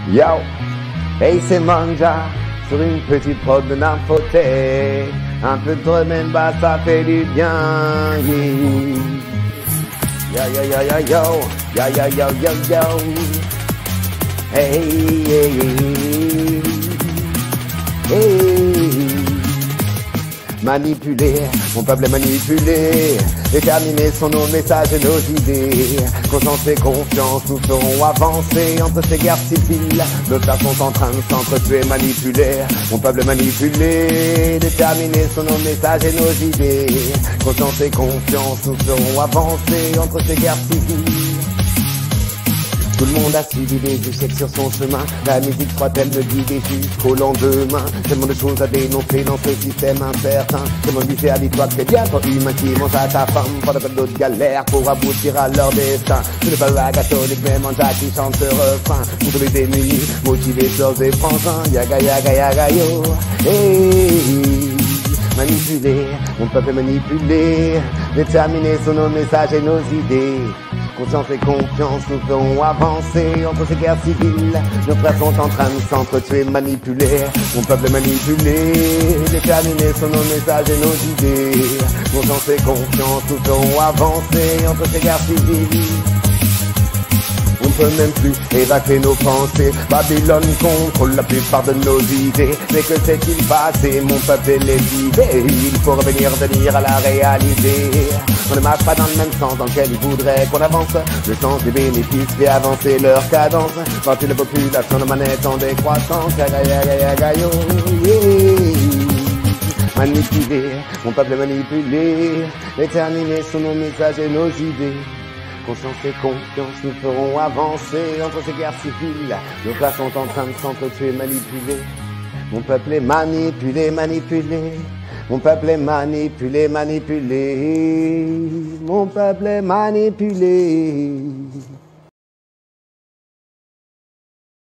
Yo, hey c'est Manja, sur une petite prod de Nymphoté. Un peu de drum and bass, ça fait du bien. Yeah. Yo, yo, yo, yo, yo, yo, yo, yo, yo, yo. Hey, hey, hey, hey. Manipuler, mon peuple est manipulé. Déterminer sont nos messages et nos idées. Conscience et confiance nous feront avancer entre ces guerres civiles. Nos frères sont en train de s'entretuer, manipuler. Mon peuple est manipulé. Déterminer sont nos messages et nos idées. Conscience et confiance nous feront avancer entre ces guerres civiles. Tout le monde a suivi des échecs sur son chemin. La musique croit-elle me guider jusqu'au lendemain? Tellement de choses à dénoncer dans ce système incertain. Tellement de lycée, dis-toi que c'est bien toi humain qui mange à ta femme pendant que d'autres galèrent pour aboutir à leur destin. Je ne pas la catholique, mais Manja qui chante ce refrain. Pour tous les démunis, motivés, sœurs et frangins. Yaga, yaga, yaga, yo. Hey. Manipulé, mon peuple est manipulé. Déterminé sur nos messages et nos idées. Conscience et confiance nous feront avancer entre ces guerres civiles. Nos frères sont en train de s'entretuer, manipuler. Mon peuple est manipulé, déterminé sur nos messages et nos idées. Conscience et confiance nous feront avancer entre ces guerres civiles. On peut même plus évacuer nos pensées. Babylone contrôle la plupart de nos idées. Mais que s'est-il passé? Mon peuple est lévisé. Il faut revenir à la réalité. On ne marche pas dans le même sens dans lequel ils voudraient qu'on avance. Le sens des bénéfices fait avancer leur cadence. Quand une population de manette en décroissance. Yaga-yaga-yaga-yo, yeah. Manipulé, mon peuple est manipulé. Déterminé sur nos messages et nos idées. Conscience et confiance nous feront avancer entre ces guerres civiles. Nos frères sont en train de s'entretuer, manipulés. Mon peuple est manipulé, manipulé. Mon peuple est manipulé, manipulé. Mon peuple est manipulé.